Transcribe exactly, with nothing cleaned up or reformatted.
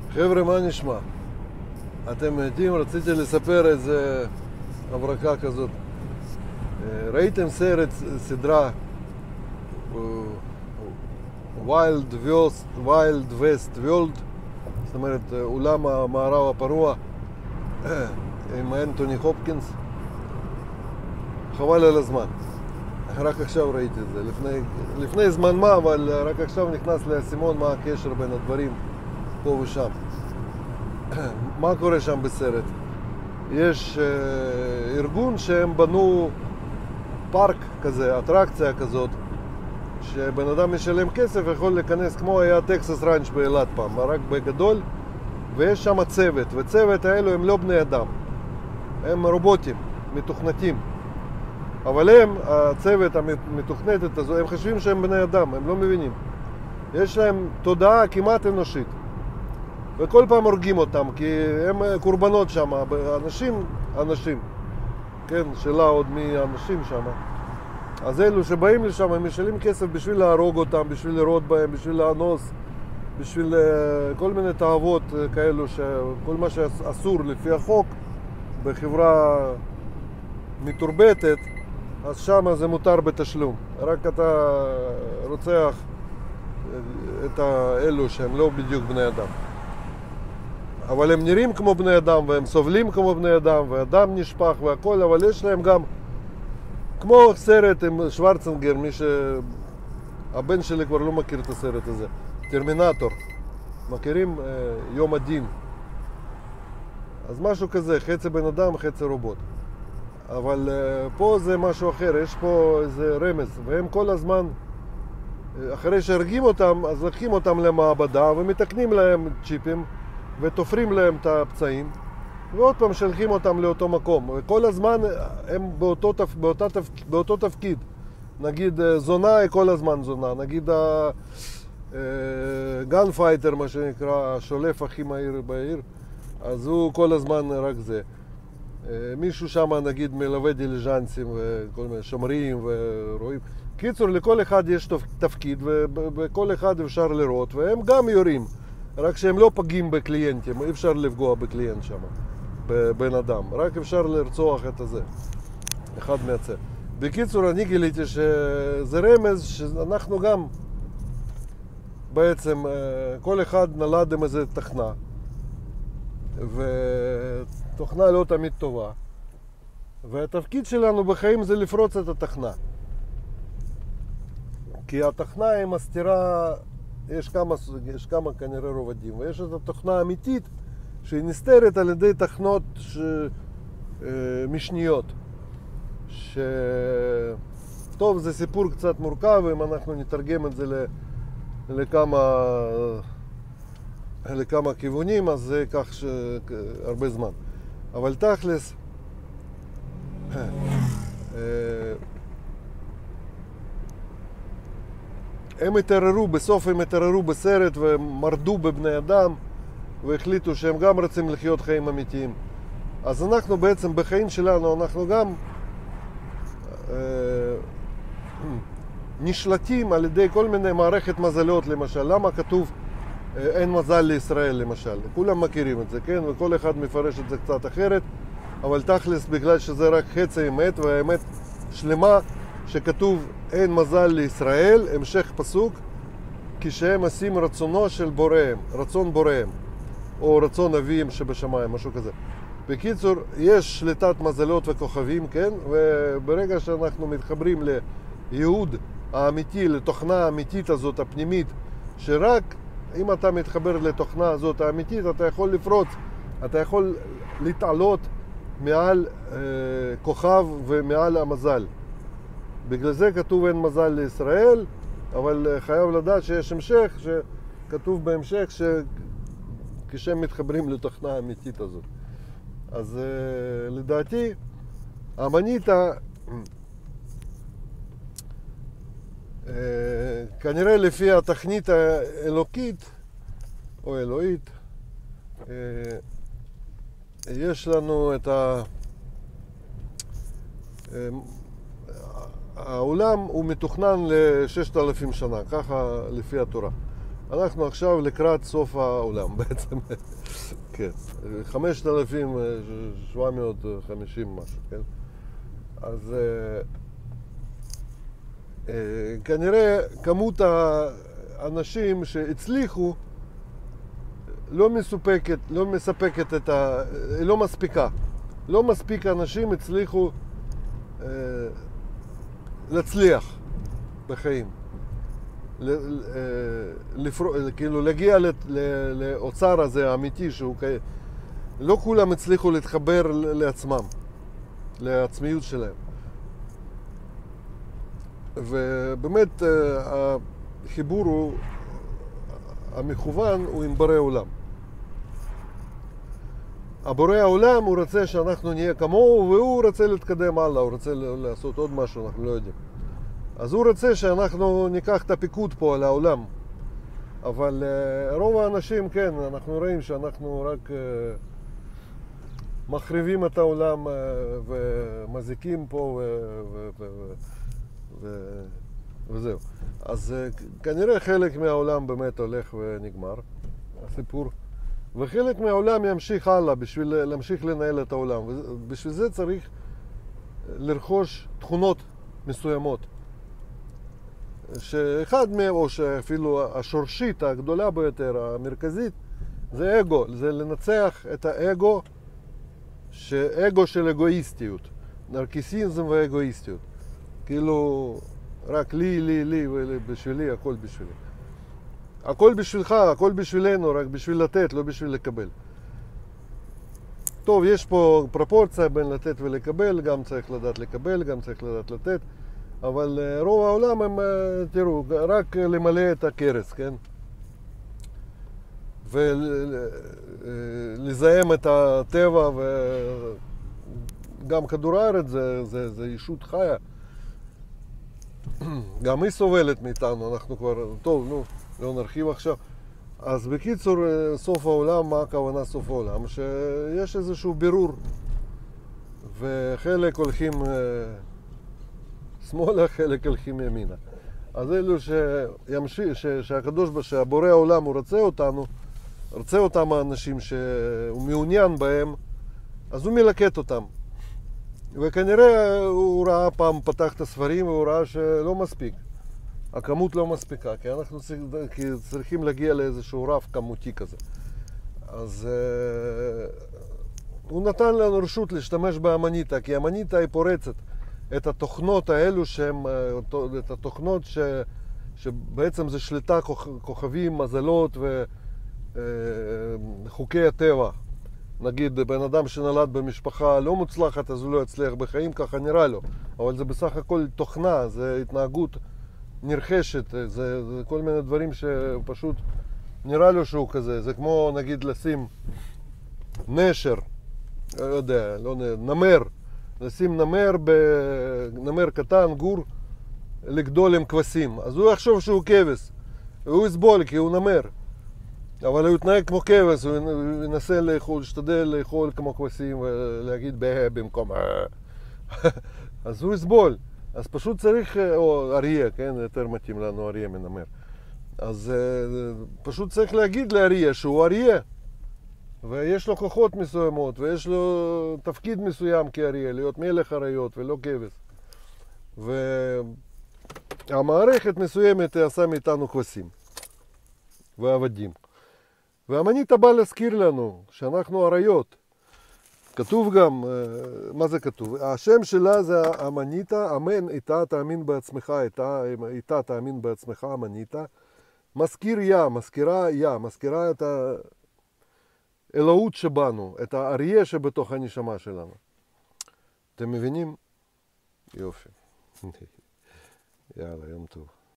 חבר'ה, מה נשמע? אתם יודעים, רציתי לספר איזה הברקה כזאת. ראיתם סרט, סדרה ויילד ווסט, ויילד ווסט וולד, זאת אומרת עולם המערב הפרוע עם אנטוני הופקינס? חבל על הזמן, רק עכשיו ראיתי את זה, לפני, לפני זמן מה, אבל רק עכשיו נכנס לאסימון מה הקשר בין הדברים פה ושם. מה קורה שם בסרט? יש אה, ארגון שהם בנו פארק כזה, אטרקציה כזאת, שבן אדם משלם כסף יכול להיכנס, כמו היה טקסס ראנץ' באילת פעם, רק בגדול, ויש שם צוות, וצוות האלו הם לא בני אדם, הם רובוטים, מתוכנתים, אבל הם, הצוות המתוכנתת הזו, הם חושבים שהם בני אדם, הם לא מבינים, יש להם תודעה כמעט אנושית, וכל פעם הורגים אותם, כי הם קורבנות שם, אנשים, אנשים, כן, שאלה עוד מי אנשים שם. אז אלו שבאים לשם, הם משלמים כסף בשביל להרוג אותם, בשביל לראות בהם, בשביל לאנוס, בשביל כל מיני תאוות כאלו, כל מה שאסור לפי החוק בחברה מתורבתת, אז שם זה מותר בתשלום. רק אתה רוצח את האלו שהם לא בדיוק בני אדם. אבל הם נראים כמו בני אדם, והם סובלים כמו בני אדם, והדם נשפך והכל, אבל יש להם גם, כמו סרט עם שוורצנגר, מי ש... הבן שלי כבר לא מכיר את הסרט הזה, טרמינטור, מכירים? יום הדין. אז משהו כזה, חצי בן אדם, חצי רובוט. אבל פה זה משהו אחר, יש פה איזה רמז, והם כל הזמן, אחרי שהרגים אותם, אז לקחים אותם למעבדה ומתקנים להם צ'יפים, ותופרים להם את הפצעים, ועוד פעם שלחים אותם לאותו מקום. וכל הזמן הם באותו, באותה, באותו תפקיד. נגיד זונה היא כל הזמן זונה. נגיד הגן פייטר, מה שנקרא, השולף הכי מהיר בעיר, אז הוא כל הזמן רק זה. מישהו שם נגיד מלווה דיליז'נסים וכל מיני שומרים ורואים. קיצור, לכל אחד יש תפקיד ובכל אחד אפשר לראות, והם גם יורים. רק שהם לא פגעים בקליינטים, אי אפשר לפגוע בקליינט שם, בבן אדם, רק אפשר לרצוח את הזה, אחד מהצה. בקיצור, אני גיליתי שזה רמז שאנחנו גם, בעצם, כל אחד נולד עם איזה תכנה, ותוכנה לא תמיד טובה, והתפקיד שלנו בחיים זה לפרוץ את התכנה. כי התכנה היא מסתירה, יש כמה, יש כמה כנראה רובדים, ויש את התוכנה האמיתית שהיא נסתרת על ידי תכנות ש... משניות. ש... טוב, זה סיפור קצת מורכב, אם אנחנו נתרגם את זה ל... לכמה... לכמה כיוונים, אז זה ייקח ש... הרבה זמן. אבל תכלס, הם התערערו, בסוף הם התערערו בסרט ומרדו בבני אדם והחליטו שהם גם רוצים לחיות חיים אמיתיים. אז אנחנו בעצם בחיים שלנו, אנחנו גם אה, נשלטים על ידי כל מיני מערכת מזלות, למשל. למה כתוב אה, אין מזל לישראל, למשל? כולם מכירים את זה, כן? וכל אחד מפרש את זה קצת אחרת, אבל תכלס בגלל שזה רק חצי אמת, והאמת שלמה שכתוב אין מזל לישראל, המשך פסוק, כשהם עושים רצונו של בוראם, רצון בוראם, או רצון אביהם שבשמיים, משהו כזה. בקיצור, יש שליטת מזלות וכוכבים, כן? וברגע שאנחנו מתחברים לייעוד האמיתי, לתוכנה האמיתית הזאת, הפנימית, שרק אם אתה מתחבר לתוכנה הזאת האמיתית, אתה יכול לפרוץ, אתה יכול להתעלות מעל אה, כוכב ומעל המזל. בגלל זה כתוב אין מזל לישראל, אבל חייב לדעת שיש המשך, שכתוב בהמשך שכשהם מתחברים לתוכנה האמיתית הזאת. אז לדעתי, המניטה, כנראה לפי התכנית האלוקית, או אלוהית, יש לנו את ה... העולם הוא מתוכנן ל-ששת אלפים שנה, ככה לפי התורה. אנחנו עכשיו לקראת סוף העולם בעצם. כן, חמשת אלפים שבע מאות וחמישים משהו, כן? אז אה, אה, כנראה כמות האנשים שהצליחו לא מסופקת, לא מספקת את ה... לא מספיקה. לא מספיק אנשים הצליחו אה, להצליח בחיים. ל, אה, לפר... כאילו להגיע לאוצר הזה האמיתי שהוא כ... לא כולם הצליחו להתחבר לעצמם, לעצמיות שלהם. ובאמת החיבור הוא, המכוון הוא עם בורא עולם. הבורא העולם הוא רוצה שאנחנו נהיה כמוהו, והוא רוצה להתקדם הלאה, הוא רוצה לעשות עוד משהו, אנחנו לא יודעים. אז הוא רוצה שאנחנו ניקח את הפיקוד פה על העולם. אבל רוב האנשים, כן, אנחנו רואים שאנחנו רק מחריבים את העולם ומזיקים פה ו... ו... ו... וזהו. אז כנראה חלק מהעולם באמת הולך ונגמר, הסיפור. וחלק מהעולם ימשיך הלאה בשביל להמשיך לנהל את העולם. ובשביל זה צריך לרכוש תכונות מסוימות. שאחד מהם, או שאפילו השורשית הגדולה ביותר, המרכזית, זה אגו. זה לנצח את האגו, שאגו של אגואיסטיות. נרקיסיזם ואגואיסטיות. כאילו, רק לי, לי, לי, ובשבילי, הכל בשבילי. הכל בשבילך, הכל בשבילנו, רק בשביל לתת, לא בשביל לקבל. טוב, יש פה פרופורציה בין לתת ולקבל, גם צריך לדעת לקבל, גם צריך לדעת לתת, אבל רוב העולם הם, תראו, רק למלא את הכרס, כן? ולזהם את הטבע, וגם כדור הארץ זה, זה, זה ישות חיה. גם היא סובלת מאיתנו, אנחנו כבר, טוב, נו, לא נרחיב עכשיו. אז בקיצור, סוף העולם, מה הכוונה סוף העולם? שיש איזשהו בירור, וחלק הולכים שמאלה, חלק הולכים ימינה. אז אלו שימשיך, שהקדוש, שהבורא העולם הוא רוצה אותנו, רוצה אותם האנשים שהוא מעוניין בהם, אז הוא מלקט אותם. וכנראה הוא ראה פעם, פתח את הספרים והוא ראה שלא מספיק. הכמות לא מספיקה, כי אנחנו צריכים להגיע לאיזשהו רף כמותי כזה. אז הוא נתן לנו רשות להשתמש באמניטה, כי האמניטה היא פורצת את התוכנות האלו שהן, את התוכנות ש, שבעצם זה שליטה כוכבים, מזלות וחוקי הטבע. נגיד, בן אדם שנולד במשפחה לא מוצלחת, אז הוא לא יצליח בחיים, ככה נראה לו. אבל זה בסך הכל תוכנה, זה התנהגות נרחשת, זה, זה כל מיני דברים שפשוט נראה לו שהוא כזה. זה כמו, נגיד, לשים נשר, לא יודע, לא נמר, לשים נמר, ב... נמר קטן, גור, לגדול עם כבשים. אז הוא יחשוב שהוא כבש, והוא יסבול כי הוא נמר. אבל הוא יתנהג כמו כבש, הוא ינסה לאכול, ישתדל לאכול כמו כבשים ולהגיד בה במקום אז הוא יסבול. אז פשוט צריך, או אריה, כן, יותר מתאים לנו אריה מנמר. אז פשוט צריך להגיד לאריה שהוא אריה. ויש לו כוחות מסוימות, ויש לו תפקיד מסוים כאריה, להיות מלך אריות ולא כבש. והמערכת מסוימת עשה מאיתנו כבשים ועבדים. והאמניטה באה להזכיר לנו שאנחנו אריות. כתוב גם, מה זה כתוב? השם שלה זה אמניטה, אמן איתה תאמין בעצמך, איתה, איתה תאמין בעצמך אמניטה. מזכיר יה, מזכירה יה, מזכירה את האלוהות שבנו, את האריה שבתוך הנשמה שלנו. אתם מבינים? יופי. יאללה, יום טוב.